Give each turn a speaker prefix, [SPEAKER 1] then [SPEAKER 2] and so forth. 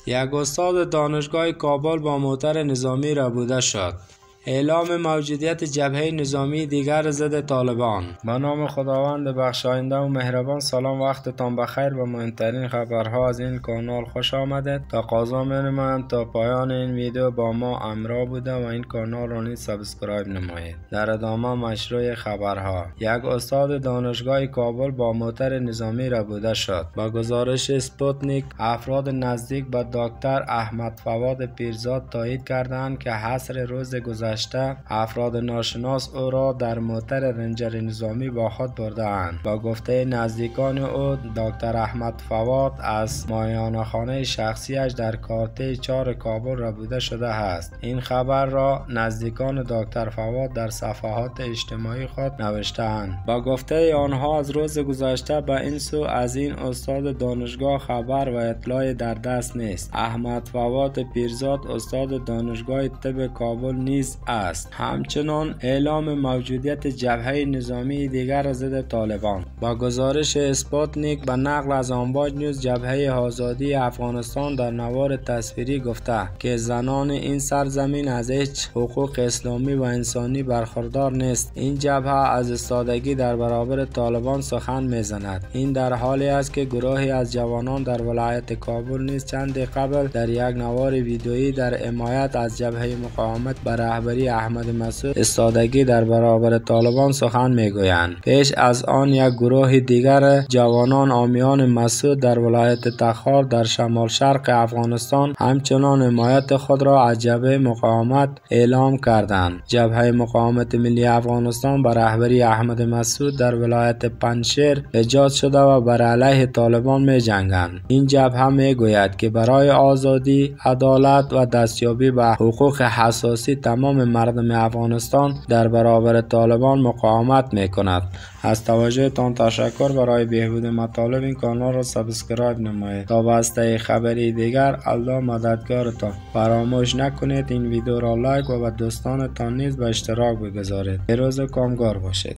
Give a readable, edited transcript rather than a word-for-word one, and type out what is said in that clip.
[SPEAKER 1] یک استاد دانشگاه کابل با موتر نظامی ربوده شد. اعلام موجودیت جبهه نظامی دیگر ضد طالبان. به نام خداوند بخشاینده و مهربان. سلام، وقتتان بخیر. به مهمترین خبرها از این کانال خوش آمدید. تقاضا می‌نمایم تا پایان این ویدیو با ما همراه بوده و این کانال را نیز سابسکرایب نمایید. در ادامه مشروع خبرها. یک استاد دانشگاه کابل با موتر نظامی ربوده شد. با گزارش اسپوتنیک، افراد نزدیک به دکتر احمد فواد پیرزاد تایید کردند که عصر روز گذشته افراد ناشناس او را در موتر رنجر نظامی با خود برده اند. با گفته نزدیکان او، دکتر احمد فواد از مایحانه‌خانه شخصیش در کارته 4 کابل ربوده شده است. این خبر را نزدیکان دکتر فواد در صفحات اجتماعی خود نوشته‌اند. با گفته آنها، از روز گذشته به این سو از این استاد دانشگاه خبر و اطلاعی در دست نیست. احمد فواد پیرزاد استاد دانشگاه طب کابل نیز است. همچنان اعلام موجودیت جبهه نظامی دیگر ضد طالبان. با گزارش اسپوتنیک به نقل از آمباج نیوز، جبهه آزادی افغانستان در نوار تصویری گفته که زنان این سرزمین از هیچ حقوق اسلامی و انسانی برخوردار نیست. این جبهه از ایستادگی در برابر طالبان سخن میزند. این در حالی است که گروهی از جوانان در ولایت کابل نیز چند قبل در یک نوار ویدئویی در حمایت از جبهه مقاومت بر رهبری احمد مسعود ایستادگی در برابر طالبان سخن میگویند. پیش از آن یک گروه دیگر جوانان عامیان مسعود در ولایت تخار در شمال شرق افغانستان همچنان حمایت خود را از جبهه مقاومت اعلام کردند. جبهه مقاومت ملی افغانستان بر رهبری احمد مسعود در ولایت پنجشیر ایجاد شده و بر علیه طالبان می جنگند. این جبهه میگوید که برای آزادی، عدالت و دستیابی به حقوق اساسی تمام مردم افغانستان در برابر طالبان مقاومت میکند. از توجهتان تشکر. برای بهبود مطالب این کانال را سابسکرایب نمایید. تا بسته خبری دیگر، الله مددگارتان. فراموش نکنید این ویدیو را لایک و به دوستانتان نیز به اشتراک بگذارید. پیروز و کامگار باشید.